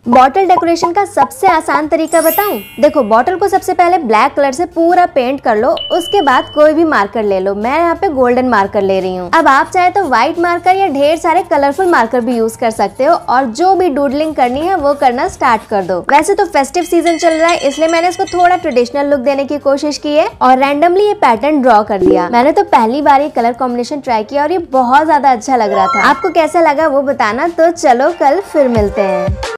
Bottle decoration का सबसे आसान तरीका बताऊं? देखो, बॉटल को सबसे पहले ब्लैक कलर से पूरा पेंट कर लो। उसके बाद कोई भी मार्कर ले लो। मैं यहाँ पे गोल्डन मार्कर ले रही हूँ। अब आप चाहे तो व्हाइट मार्कर या ढेर सारे कलरफुल मार्कर भी यूज कर सकते हो और जो भी डूडलिंग करनी है वो करना स्टार्ट कर दो। वैसे तो फेस्टिव सीजन चल रहा है, इसलिए मैंने इसको थोड़ा ट्रेडिशनल लुक देने की कोशिश की है और रैंडमली ये पैटर्न ड्रॉ कर दिया। मैंने तो पहली बार ये कलर कॉम्बिनेशन ट्राई किया और ये बहुत ज्यादा अच्छा लग रहा था। आपको कैसा लगा वो बताना। तो चलो कल फिर मिलते हैं।